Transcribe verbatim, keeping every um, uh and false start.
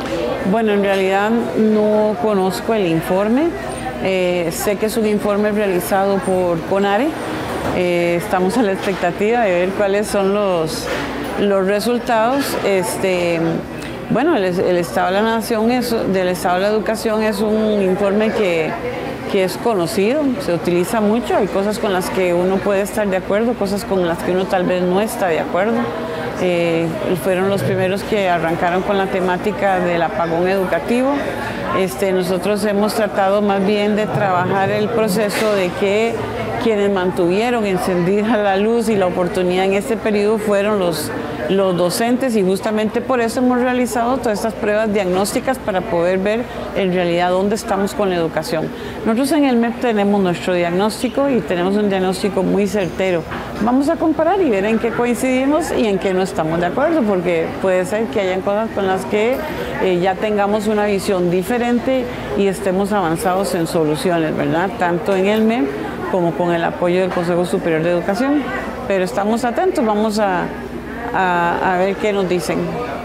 Bueno, en realidad no conozco el informe. Eh, sé que es un informe realizado por CONARE. Eh, estamos a la expectativa de ver cuáles son los, los resultados. Este, bueno, el, el Estado de la Nación, es, del Estado de la Educación, es un informe que, que es conocido, se utiliza mucho. Hay cosas con las que uno puede estar de acuerdo, cosas con las que uno tal vez no está de acuerdo. Eh, fueron los primeros que arrancaron con la temática del apagón educativo. Este, nosotros hemos tratado más bien de trabajar el proceso de que quienes mantuvieron encendida la luz y la oportunidad en este periodo fueron los, los docentes, y justamente por eso hemos realizado todas estas pruebas diagnósticas para poder ver en realidad dónde estamos con la educación. Nosotros en el M E P tenemos nuestro diagnóstico y tenemos un diagnóstico muy certero. Vamos a comparar y ver en qué coincidimos y en qué no estamos de acuerdo, porque puede ser que hayan cosas con las que eh, ya tengamos una visión diferente y estemos avanzados en soluciones, ¿verdad? Tanto en el M E P como con el apoyo del Consejo Superior de Educación. Pero estamos atentos, vamos a, a, a ver qué nos dicen.